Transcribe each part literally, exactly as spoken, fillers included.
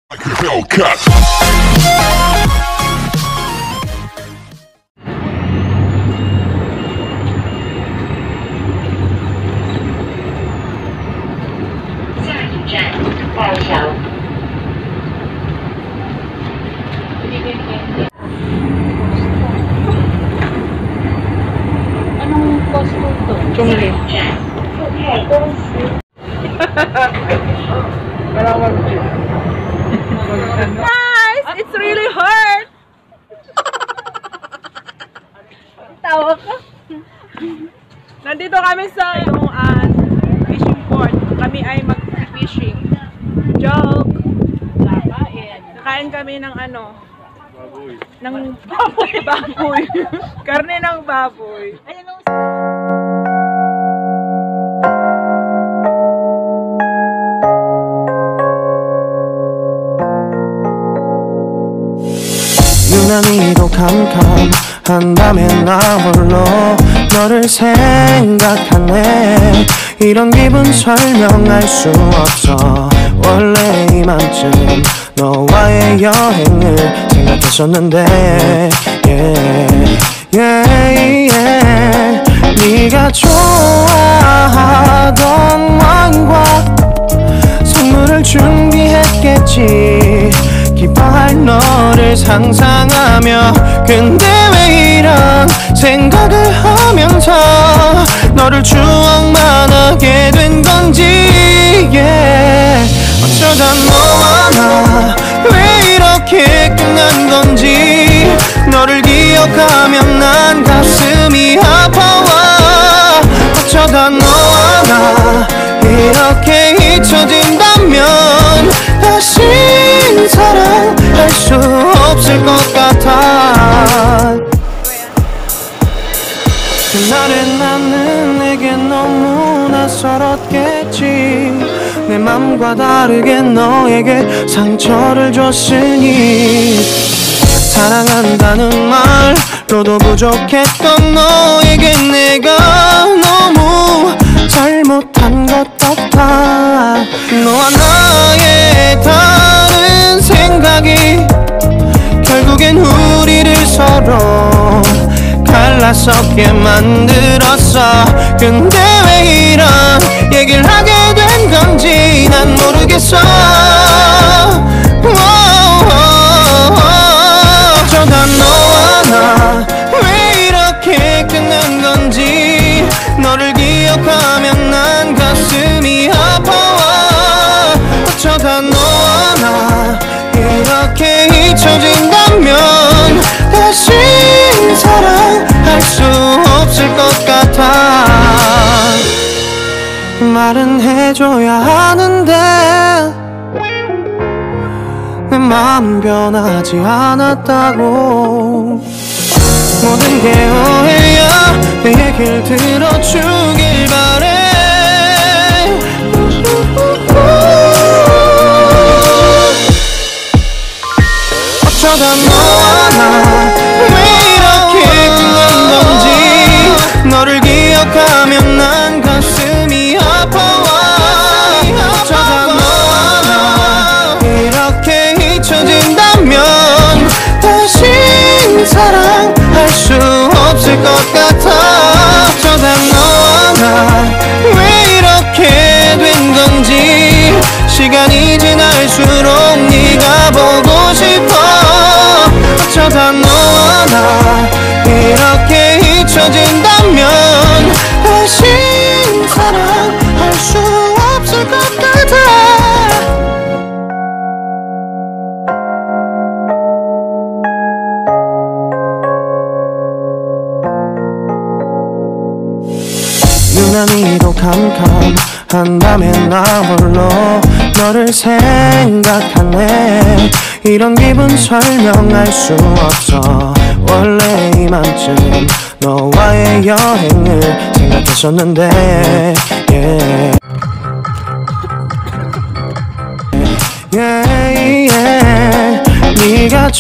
Anong costo to? Chongli. Guys, it's really hurt. Tawa ka. Nandito kami sa yung uh, fishing port. Kami ay mag-fishing. Joke. Nakain kami ng ano? Baboy. Ng baboy. Baboy. Karne ng baboy. 유난히도 캄캄한 밤에 나 홀로 너를 생각하네. 이런 기분 설명할 수 없어. 원래 이맘쯤 너와의 여행을 생각했었는데 yeah, yeah, yeah. 네가 좋아하던 왕과 선물을 준비했겠지. 기뻐할 너를 상상하며 근데 왜 이런 생각을 하면서 너를 추억만 하게 된 건지 yeah. 어쩌다 너와 나 왜 이렇게 끝난 건지 너를 기억하면 난 가슴이 아파와. 어쩌다 너와 나 이렇게 잊혀진다면 다시 사랑할 수 없을 것 같아. 그날의 나는 내게 너무 낯설었겠지. 내 맘과 다르게 너에게 상처를 줬으니 사랑한다는 말로도 부족했던 너에게 내가 너무 잘못한 것 같아. 너와 나의 다른 생각이 결국엔 우리를 서로 갈라서게 만들었어. 근데 왜 이런 얘기를 하게 된 건지 난 모르겠어. 어쩌다 너와 나 왜 이렇게 끝난 건지 너를 기억하면 난 가슴이 아파와. 어쩌다 너와 나 이렇게 잊혀진다면 다시 사랑할 수 없을 것 같아. 말은 해줘야 하는데 내 마음은 변하지 않았다고. 모든 게 오해야. 내 얘기를 들어주길 바래. 어쩌다 너와 나 왜 이렇게 끝난 건지 너를 기억하면 난 가슴이 아파와. 어쩌다 너와 나 이렇게 잊혀진다면 다시 사랑할 수 없을 것 같아. 어쩌다 너와 나 왜 이렇게 된 건지 시간이 지날수록 네가 보고 싶어. 어쩌다 너와 나 이렇게 잊혀진다면 다시 사랑할 수 없을 것 같아. 유난히도 캄캄한 밤에 나 홀로 너를 생각하네. 이런 기분 설명할 수 없어. 원래 이맘쯤 너와의 여행을 생각했었는데 yeah. Yeah, yeah. 네가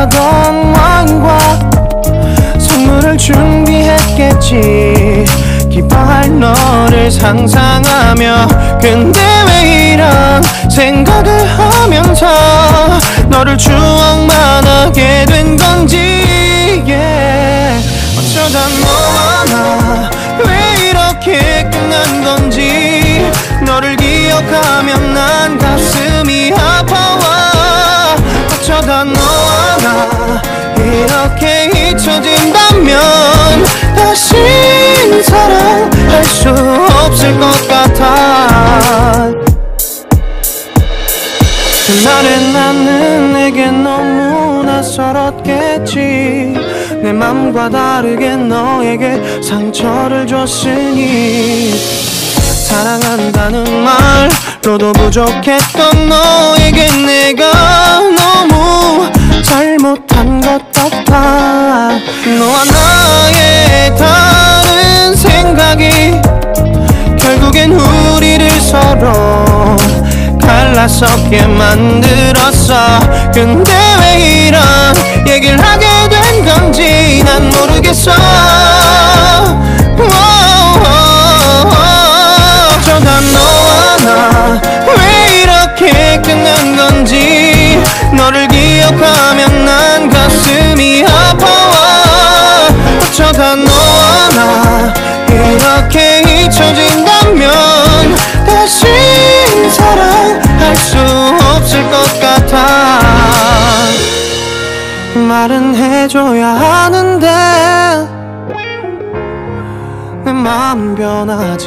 좋아하던 왕과 선물을 준비했겠지. 기뻐할 너를 상상하며 근데 왜 이런 생각을 하면서 너를 추억만 하게 된 건지 yeah. 어쩌다 너와 나 왜 이렇게 끝난 건지 너를 기억하면 난 가슴이 아파와 어쩌다 너와 나 이렇게 잊혀진다면 다시 사랑할 수 없을 것 같아 그날의 나는 내게 너무 낯설었겠지 내 맘과 다르게 너에게 상처를 줬으니 사랑한다는 말로도 부족했던 너에게 내가 너무 잘못한 것 같아 너와 나의 다른 생각이 결국엔 우리를 서로 갈라서게 만들었어 근데 왜 이런 얘기를 하게 된 건지 난 모르겠어 어쩌다 너와 나 왜 이렇게 끝난 건지 너를 기억하면 난 가슴이 아파와 어쩌다 너와 나 이렇게 잊혀진다면 다시 사랑할 수 없을 것 같아 말은 해줘야 하는데 내 마음 변하지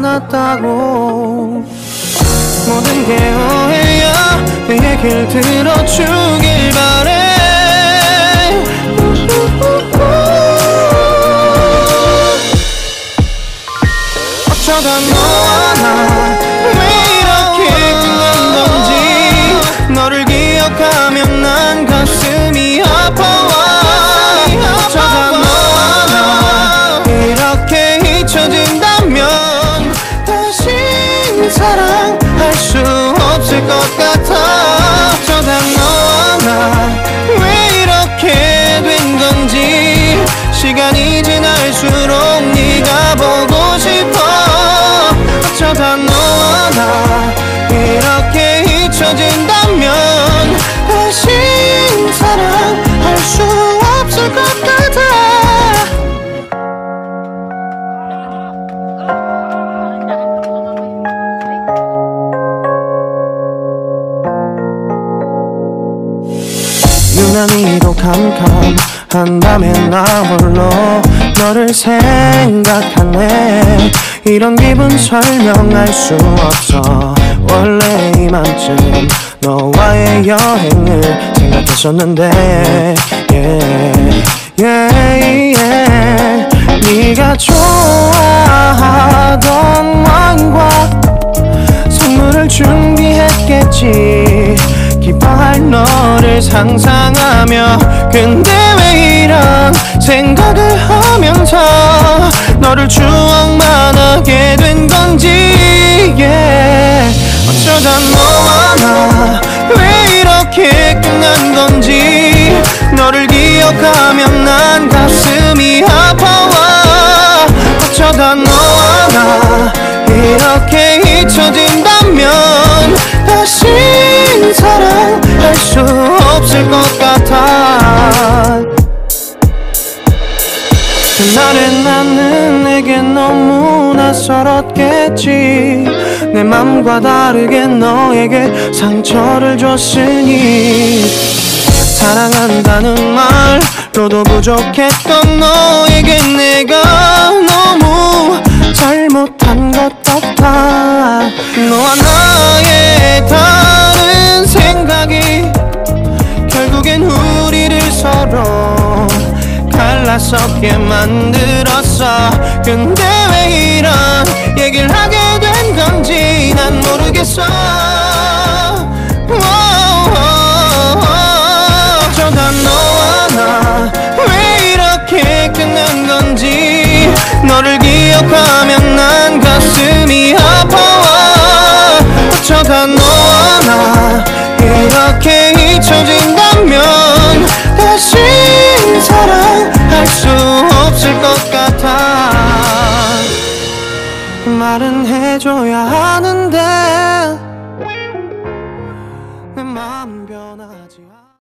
않았다고 모든 게 오해야 내 얘기를 들어주길 바래 어쩌다 너와 나 왜 이렇게 끝난 건지 너를 기억하면 난 가슴이 아파와 어쩌다 너와 나 이렇게 잊혀진다면 다시 사랑할 수 없을 것 같아 어쩌다 너와 나 왜 이렇게 된 건지 시간이 지날수록 네가 보고 싶어 어쩌다 너와 나 이렇게 잊혀진다면 다시 사랑할 수 없을 것 같아 유난히도 캄캄한 밤에 나 홀로 너를 생각하네 이런 기분 설명할 수 없어 원래 이맘쯤 너와의 여행을 생각했었는데 yeah, yeah, yeah. 네가 좋아하던 와인과 선물을 준비했겠지 기뻐할 너를 상상하며 근데 왜 이런 생각을 하면서 너를 추억만 하게 된 건지 yeah. 어쩌다 너와 나 왜 이렇게 끝난 건지 너를 기억하면 난 가슴이 아파와 어쩌다 너와 나 이렇게 잊혀진다면 다시 사랑할 수 없을 것 같아 그날의 나는 내게 너무 낯설었겠지 내 맘과 다르게 너에게 상처를 줬으니 사랑한다는 말로도 부족했던 너에게 내가 너무 잘못한 것 같아 너와 나의 다른 생각이 결국엔 우리를 서로 갈라서게 만들었어 근데 왜 이런 얘기를 하게 된 건지 난 모르겠어 어쩌다 너와 나 왜 이렇게 끝난 건지 너를 기억하면 난 가슴이 아파와 어쩌다 너와 나 이렇게 잊혀진다면 다시 사랑할 수 없을 것 같아 마음 변하지 않아